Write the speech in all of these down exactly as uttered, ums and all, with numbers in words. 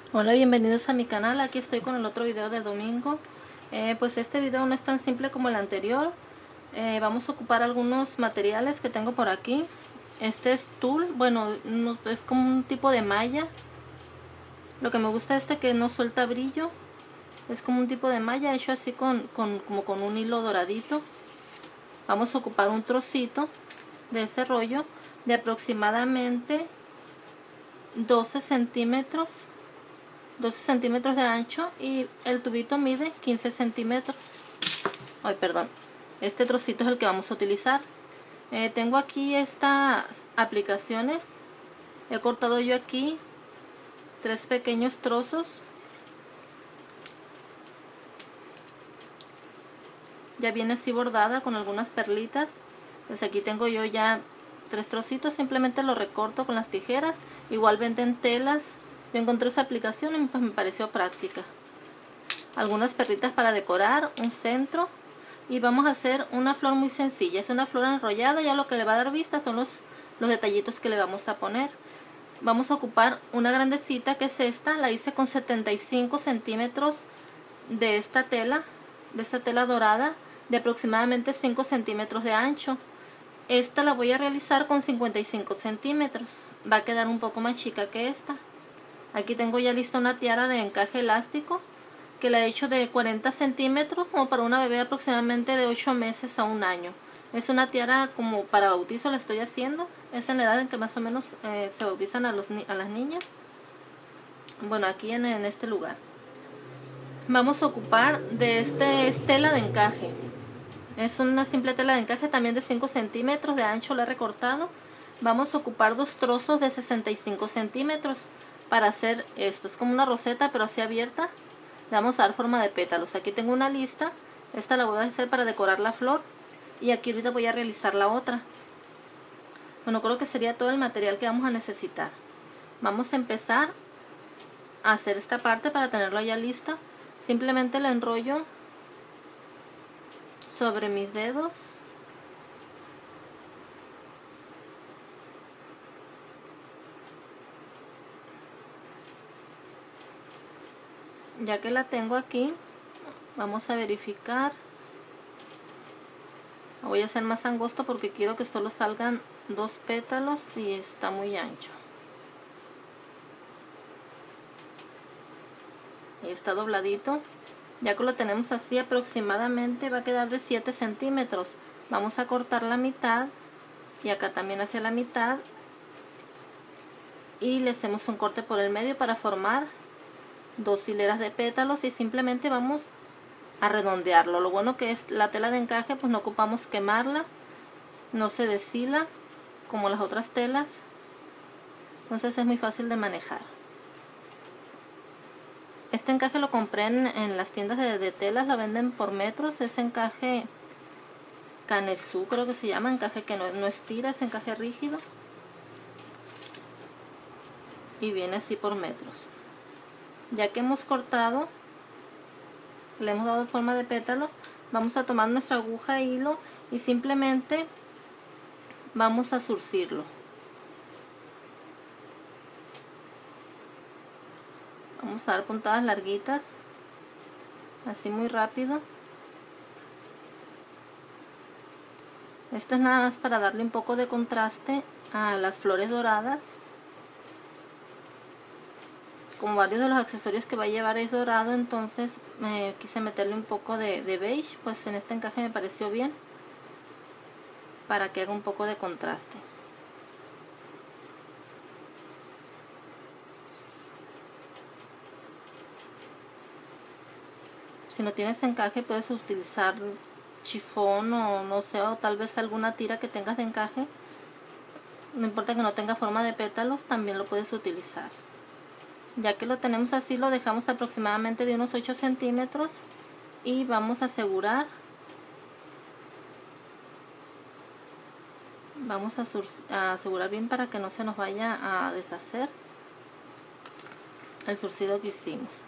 Hola, bienvenidos a mi canal. Aquí estoy con el otro video de domingo. Eh, pues este video no es tan simple como el anterior. Eh, vamos a ocupar algunos materiales que tengo por aquí. Este es tul, bueno, no, es como un tipo de malla. Lo que me gusta es este que no suelta brillo. Es como un tipo de malla hecho así con, con, como con un hilo doradito. Vamos a ocupar un trocito de ese rollo de aproximadamente doce centímetros. doce centímetros de ancho y el tubito mide quince centímetros. Ay, perdón. Este trocito es el que vamos a utilizar. Eh, tengo aquí estas aplicaciones. He cortado yo aquí tres pequeños trozos. Ya viene así bordada con algunas perlitas. Pues aquí tengo yo ya tres trocitos. Simplemente lo recorto con las tijeras. Igual venden telas. Yo encontré esa aplicación y pues me pareció práctica. Algunas perlitas para decorar, un centro, y vamos a hacer una flor muy sencilla. Es una flor enrollada. Ya lo que le va a dar vista son los, los detallitos que le vamos a poner. Vamos a ocupar una grandecita, que es esta. La hice con setenta y cinco centímetros de esta tela, de esta tela dorada, de aproximadamente cinco centímetros de ancho. Esta la voy a realizar con cincuenta y cinco centímetros. Va a quedar un poco más chica que esta. Aquí tengo ya lista una tiara de encaje elástico, que la he hecho de cuarenta centímetros, como para una bebé aproximadamente de ocho meses a un año. Es una tiara como para bautizo, la estoy haciendo. Es en la edad en que más o menos eh, se bautizan a, los, a las niñas. Bueno, aquí en, en este lugar. Vamos a ocupar de este es tela de encaje. Es una simple tela de encaje también de cinco centímetros de ancho, la he recortado. Vamos a ocupar dos trozos de sesenta y cinco centímetros para hacer esto. Es como una roseta, pero así abierta. Le vamos a dar forma de pétalos. Aquí tengo una lista. Esta la voy a hacer para decorar la flor. Y aquí ahorita voy a realizar la otra. Bueno, creo que sería todo el material que vamos a necesitar. Vamos a empezar a hacer esta parte para tenerla ya lista. Simplemente la enrollo sobre mis dedos. Ya que la tengo aquí, vamos a verificar. La voy a hacer más angosto porque quiero que solo salgan dos pétalos y está muy ancho. Y está dobladito. Ya que lo tenemos así, aproximadamente va a quedar de siete centímetros. Vamos a cortar la mitad y acá también hacia la mitad, y le hacemos un corte por el medio para formar dos hileras de pétalos y simplemente vamos a redondearlo. Lo bueno que es la tela de encaje, pues no ocupamos quemarla, no se deshila como las otras telas, entonces es muy fácil de manejar. Este encaje lo compré en, en las tiendas de, de telas, la venden por metros. Es encaje Canesú, creo que se llama, encaje que no, no estira, es encaje rígido. Y viene así por metros. Ya que hemos cortado, le hemos dado forma de pétalo, vamos a tomar nuestra aguja e hilo y simplemente vamos a zurcirlo. Vamos a dar puntadas larguitas, así muy rápido. Esto es nada más para darle un poco de contraste a las flores doradas. Como varios de los accesorios que va a llevar es dorado, entonces eh, quise meterle un poco de, de beige, pues en este encaje me pareció bien, para que haga un poco de contraste. Si no tienes encaje, puedes utilizar chifón o no sé, o tal vez alguna tira que tengas de encaje. No importa que no tenga forma de pétalos, también lo puedes utilizar. Ya que lo tenemos así, lo dejamos aproximadamente de unos ocho centímetros y vamos a asegurar, vamos a, a asegurar bien para que no se nos vaya a deshacer el zurcido que hicimos.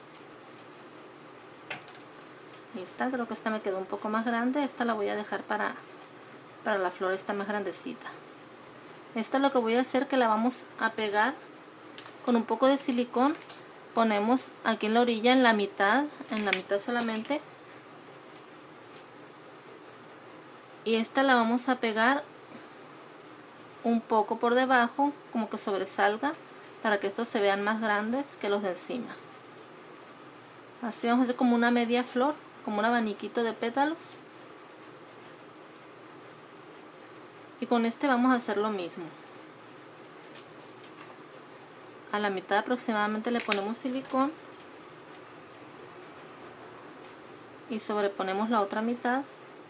Ahí está, creo que esta me quedó un poco más grande. Esta la voy a dejar para, para la flor esta más grandecita. Esta lo que voy a hacer, que la vamos a pegar con un poco de silicón ponemos aquí en la orilla, en la mitad, en la mitad solamente, y esta la vamos a pegar un poco por debajo, como que sobresalga, para que estos se vean más grandes que los de encima. Así vamos a hacer como una media flor, como un abaniquito de pétalos. Y con este vamos a hacer lo mismo. A la mitad aproximadamente le ponemos silicón y sobreponemos la otra mitad.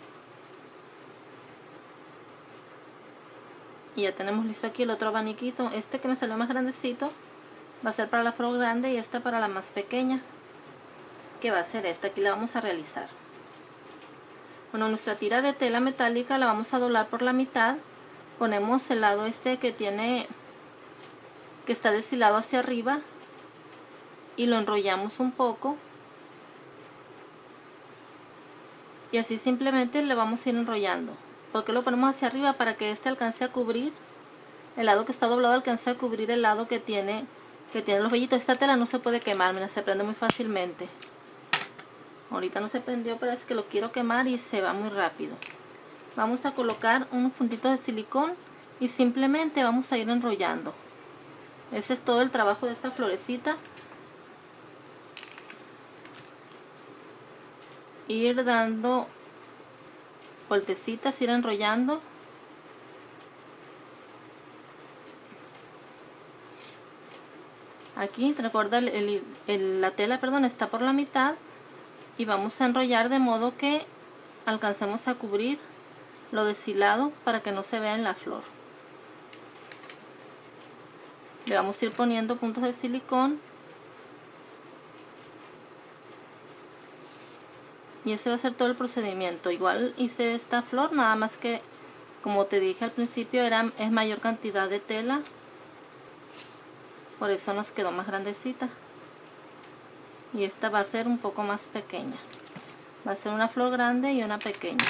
Y ya tenemos listo aquí el otro abaniquito. Este que me salió más grandecito va a ser para la flor grande y esta para la más pequeña, que va a ser esta. Aquí la vamos a realizar. Bueno, nuestra tira de tela metálica la vamos a doblar por la mitad. Ponemos el lado este que tiene, que está deshilado hacia arriba, y lo enrollamos un poco. Y así simplemente le vamos a ir enrollando. ¿Por qué lo ponemos hacia arriba? Para que este alcance a cubrir, el lado que está doblado alcance a cubrir el lado que tiene, que tiene los vellitos. Esta tela no se puede quemar, mira, se prende muy fácilmente. Ahorita no se prendió, pero es que lo quiero quemar y se va muy rápido. Vamos a colocar unos puntitos de silicón y simplemente vamos a ir enrollando. Ese es todo el trabajo de esta florecita. Ir dando vueltecitas, ir enrollando. Aquí, recuerda, el, el, el, la tela, perdón, está por la mitad. Y vamos a enrollar de modo que alcancemos a cubrir lo deshilado para que no se vea en la flor. Le vamos a ir poniendo puntos de silicón. Y ese va a ser todo el procedimiento. Igual hice esta flor, nada más que, como te dije al principio, era, es mayor cantidad de tela. Por eso nos quedó más grandecita. Y esta va a ser un poco más pequeña. Va a ser una flor grande y una pequeña.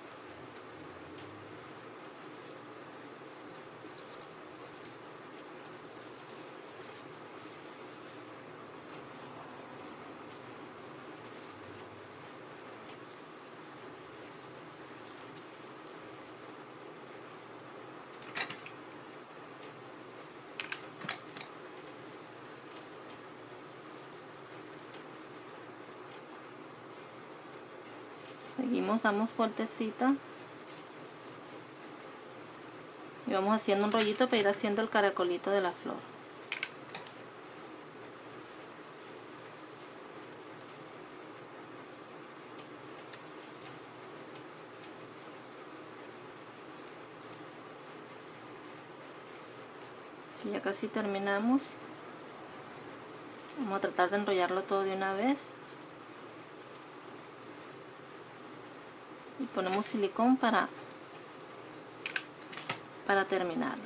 Seguimos, damos vueltecita y vamos haciendo un rollito para ir haciendo el caracolito de la flor. Y ya casi terminamos. Vamos a tratar de enrollarlo todo de una vez. Y ponemos silicón para, para terminarla.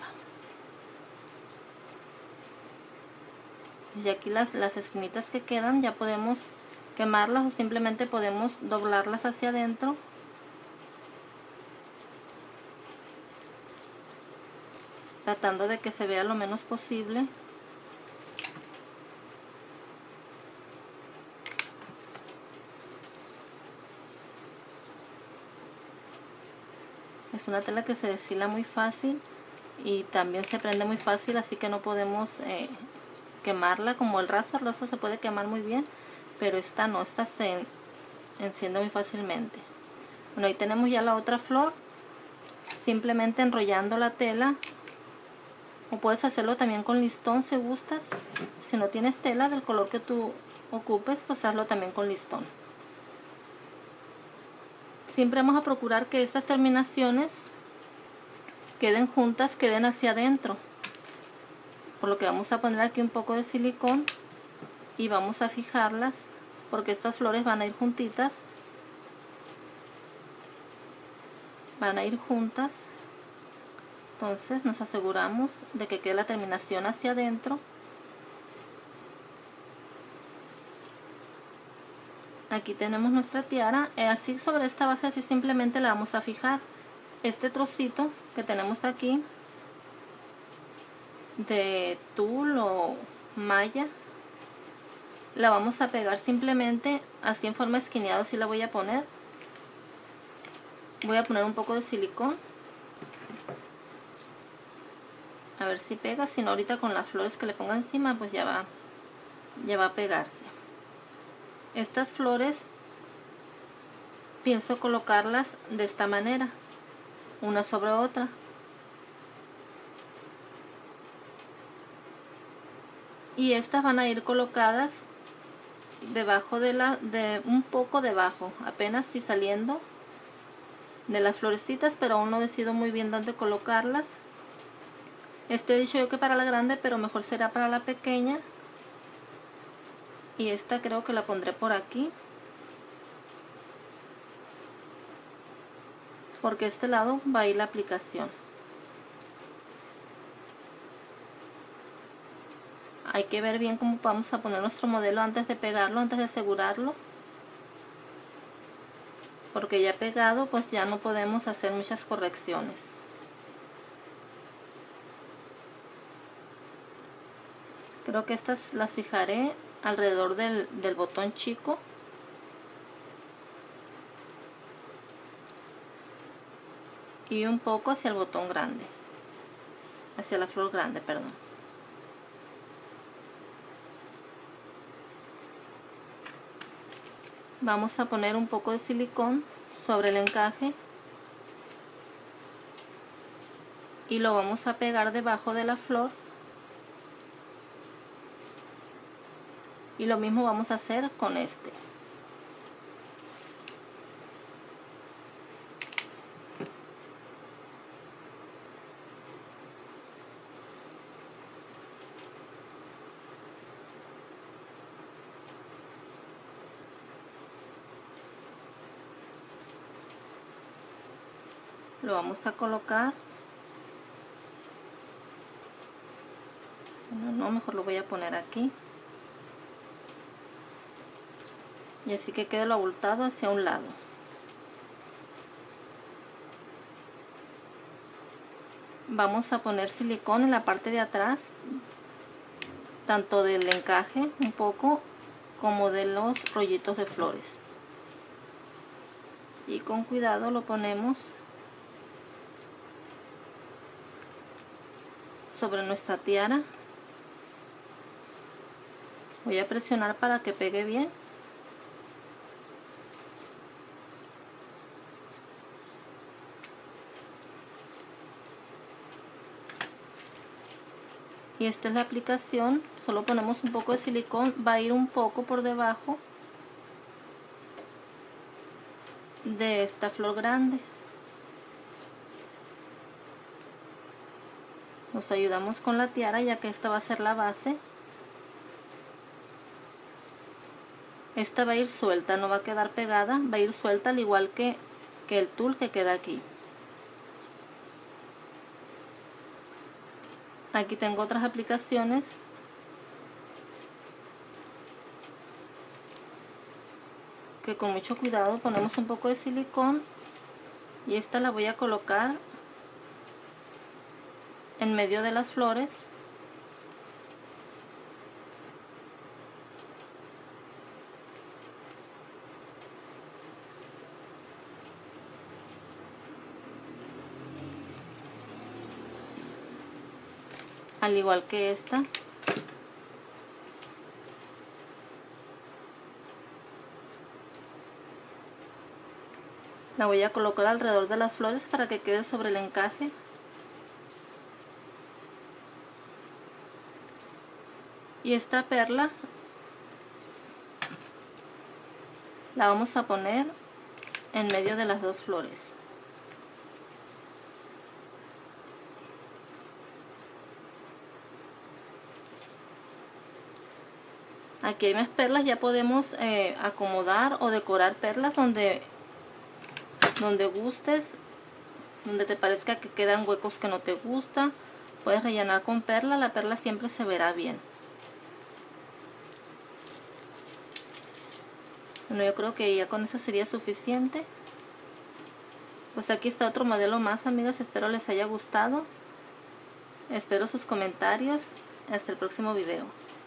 Y aquí las, las esquinitas que quedan ya podemos quemarlas o simplemente podemos doblarlas hacia adentro. Tratando de que se vea lo menos posible. Es una tela que se deshila muy fácil y también se prende muy fácil, así que no podemos eh, quemarla como el raso. El raso se puede quemar muy bien, pero esta no, esta se enciende muy fácilmente. Bueno, ahí tenemos ya la otra flor, simplemente enrollando la tela, o puedes hacerlo también con listón si gustas. Si no tienes tela del color que tú ocupes, pues hazlo también con listón. Siempre vamos a procurar que estas terminaciones queden juntas, queden hacia adentro. Por lo que vamos a poner aquí un poco de silicón y vamos a fijarlas, porque estas flores van a ir juntitas. Van a ir juntas. Entonces nos aseguramos de que quede la terminación hacia adentro. Aquí tenemos nuestra tiara. Eh, así sobre esta base, así simplemente la vamos a fijar. Este trocito que tenemos aquí de tul o malla, La vamos a pegar simplemente así en forma esquineada, así la voy a poner. Voy a poner un poco de silicón. A ver si pega, si no ahorita con las flores que le ponga encima pues ya va, ya va a pegarse. Estas flores pienso colocarlas de esta manera, una sobre otra. Y estas van a ir colocadas debajo de la, de un poco debajo, apenas si saliendo de las florecitas, pero aún no decido muy bien dónde colocarlas. Este he dicho yo que para la grande, pero mejor será para la pequeña. Y esta creo que la pondré por aquí, porque este lado va a ir la aplicación. Hay que ver bien cómo vamos a poner nuestro modelo antes de pegarlo, antes de asegurarlo. Porque ya pegado pues ya no podemos hacer muchas correcciones. Creo que estas las fijaré alrededor del, del botón chico. Y un poco hacia el botón grande. Hacia la flor grande, perdón. Vamos a poner un poco de silicón sobre el encaje. Y lo vamos a pegar debajo de la flor. Y lo mismo vamos a hacer con este. Lo vamos a colocar. Bueno, no, mejor lo voy a poner aquí. Y así que quede lo abultado hacia un lado. Vamos a poner silicón en la parte de atrás, tanto del encaje un poco como de los rollitos de flores. Y con cuidado lo ponemos sobre nuestra tiara. Voy a presionar para que pegue bien. Y esta es la aplicación. Solo ponemos un poco de silicón. Va a ir un poco por debajo de esta flor grande. Nos ayudamos con la tiara, ya que esta va a ser la base. Esta va a ir suelta, no va a quedar pegada, va a ir suelta al igual que, que el tul que queda aquí. Aquí tengo otras aplicaciones. Que con mucho cuidado ponemos un poco de silicón. Y esta la voy a colocar en medio de las flores. Al igual que esta. La voy a colocar alrededor de las flores para que quede sobre el encaje. Y esta perla la vamos a poner en medio de las dos flores. Aquí hay más perlas, ya podemos eh, acomodar o decorar perlas donde, donde gustes, donde te parezca que quedan huecos que no te gusta. Puedes rellenar con perla, la perla siempre se verá bien. Bueno, yo creo que ya con eso sería suficiente. Pues aquí está otro modelo más, amigas, espero les haya gustado. Espero sus comentarios. Hasta el próximo video.